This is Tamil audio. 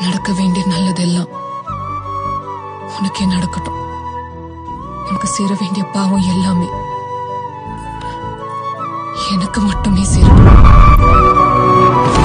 நடக்க வேண்டிய நல்லதெல்லாம் உனக்கே நடக்கட்டும். உனக்கு சேர வேண்டிய பாவம் எல்லாமே எனக்கு மட்டுமே சேரும்.